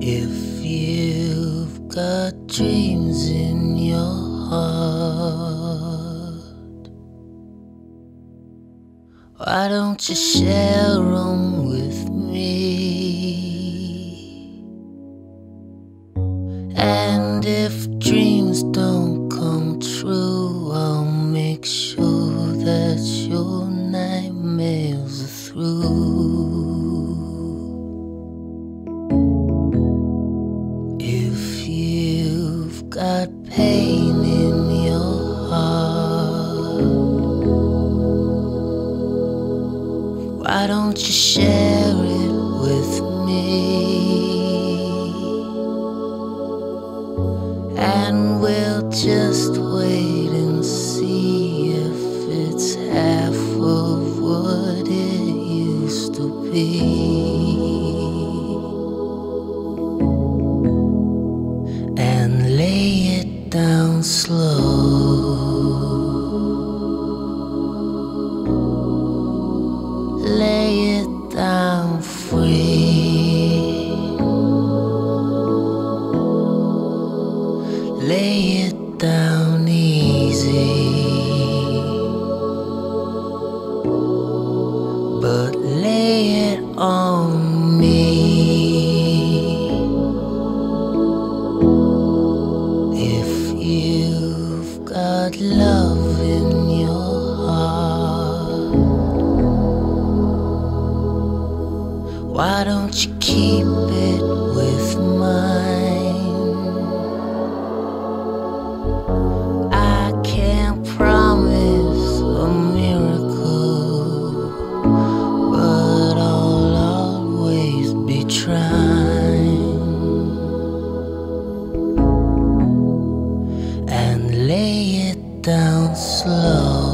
If you've got dreams in your heart, why don't you share them with me? And if dreams don't come true, I'll make sure that your nightmares are through. If you've got pain in your heart, why don't you share it with me? And we'll just wait and see if it's half of what it used to be. And lay it down slow. Lay it down free. Lay it down easy. But lay it on me. If you've got love in your heart, why don't you keep it with mine? I can't promise a miracle, but I'll always be trying. And lay it down slow.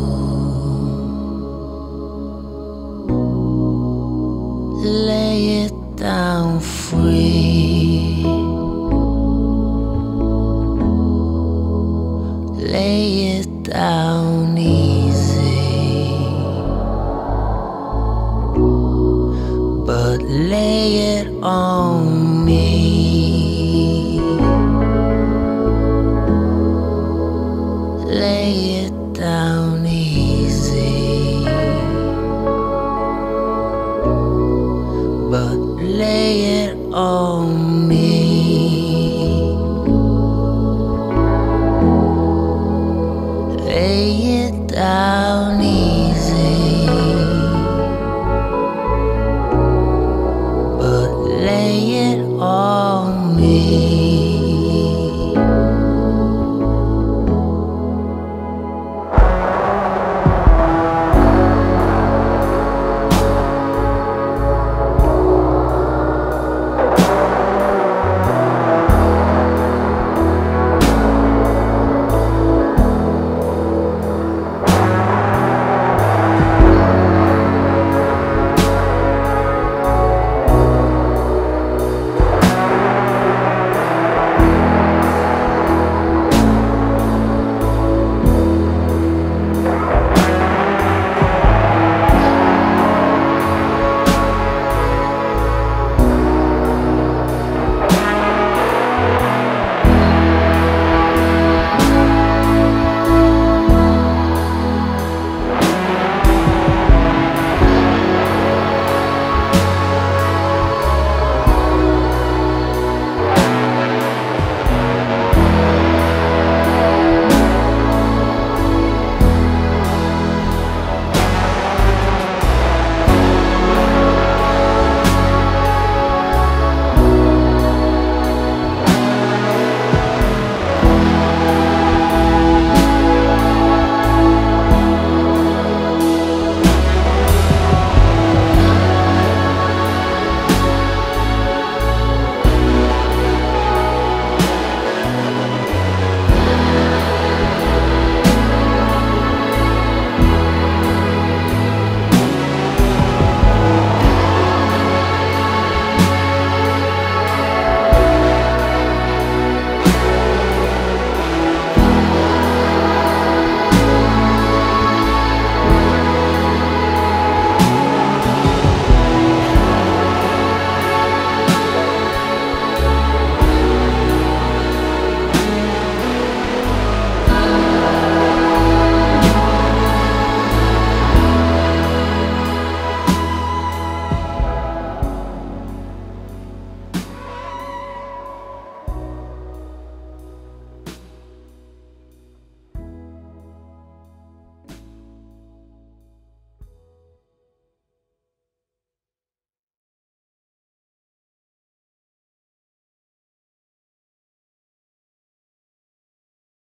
Lay it down free. Lay it down easy. But lay it on me. Lay it down easy. But lay it on me.